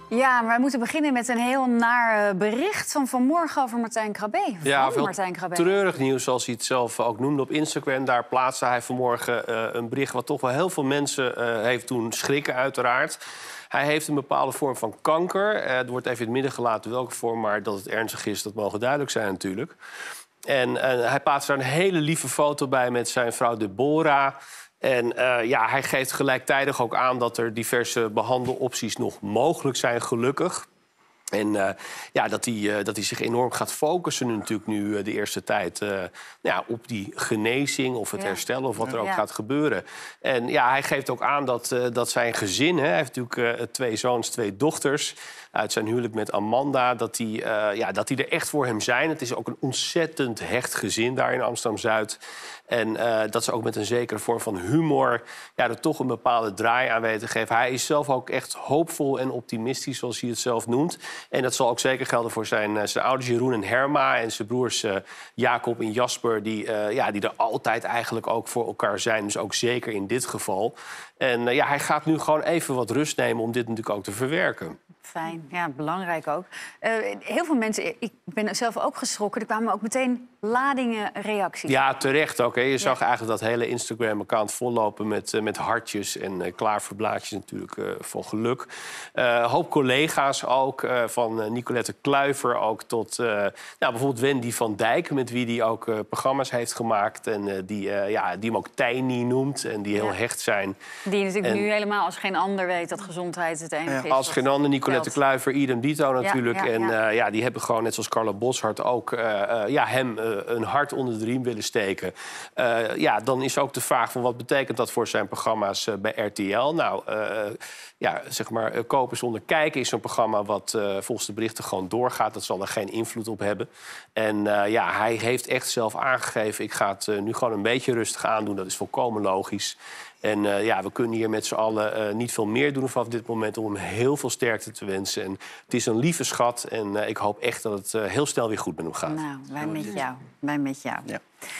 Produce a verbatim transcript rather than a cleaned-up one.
Ja, maar wij moeten beginnen met een heel naar bericht van vanmorgen over Martijn Krabbe. Ja, veel Martijn Krabbe. treurig nieuws, zoals hij het zelf ook noemde op Instagram. Daar plaatste hij vanmorgen uh, een bericht wat toch wel heel veel mensen uh, heeft doen schrikken, uiteraard. Hij heeft een bepaalde vorm van kanker. Uh, er wordt even in het midden gelaten welke vorm, maar dat het ernstig is, dat mogen duidelijk zijn natuurlijk. En uh, hij plaatst daar een hele lieve foto bij met zijn vrouw Deborah. En uh, ja, hij geeft gelijktijdig ook aan dat er diverse behandelopties nog mogelijk zijn, gelukkig. En uh, ja, dat hij, uh, dat hij zich enorm gaat focussen nu, natuurlijk nu uh, de eerste tijd uh, nou ja, op die genezing of het ja. herstellen of wat er ook ja. gaat gebeuren. En ja, hij geeft ook aan dat, uh, dat zijn gezin, hè, hij heeft natuurlijk uh, twee zoons, twee dochters uit zijn huwelijk met Amanda, dat die, uh, ja, dat die er echt voor hem zijn. Het is ook een ontzettend hecht gezin daar in Amsterdam-Zuid. En uh, dat ze ook met een zekere vorm van humor ja, er toch een bepaalde draai aan weten te geven. Hij is zelf ook echt hoopvol en optimistisch, zoals hij het zelf noemt. En dat zal ook zeker gelden voor zijn, zijn ouders Jeroen en Herma en zijn broers uh, Jacob en Jasper, die, uh, ja, die er altijd eigenlijk ook voor elkaar zijn. Dus ook zeker in dit geval. En uh, ja, hij gaat nu gewoon even wat rust nemen om dit natuurlijk ook te verwerken. Fijn, ja, belangrijk ook. Uh, heel veel mensen, ik ben zelf ook geschrokken, er kwamen ook meteen ladingen reacties. Ja, terecht ook. Hè. Je zag ja. eigenlijk dat hele Instagram-account vollopen met, uh, met hartjes en uh, klaarverblaadjes natuurlijk uh, van geluk. Een uh, hoop collega's ook, uh, van uh, Nicolette Kluiver ook tot uh, nou, bijvoorbeeld Wendy van Dijk, met wie die ook uh, programma's heeft gemaakt en uh, die, uh, ja, die hem ook Tiny noemt en die heel ja. hecht zijn. Die natuurlijk en... nu helemaal als geen ander weet dat gezondheid het enige ja. is. Als geen ander, Nicolette Kluiver, idem dito natuurlijk. Ja, ja, en ja. Uh, ja, die hebben gewoon, net zoals Carla Boszhard, ook uh, uh, ja, hem uh, een hart onder de riem willen steken. Uh, ja, dan is ook de vraag van wat betekent dat voor zijn programma's uh, bij R T L? Nou, uh, ja, zeg maar, uh, Kopen zonder kijken is zo'n programma wat uh, volgens de berichten gewoon doorgaat. Dat zal er geen invloed op hebben. En uh, ja, hij heeft echt zelf aangegeven, ik ga het uh, nu gewoon een beetje rustig aandoen. Dat is volkomen logisch. En uh, ja, we kunnen hier met z'n allen uh, niet veel meer doen vanaf dit moment om hem heel veel sterkte te wensen. En het is een lieve schat en uh, ik hoop echt dat het uh, heel snel weer goed met hem gaat. Nou, wij met jou. Wij met jou. Ja.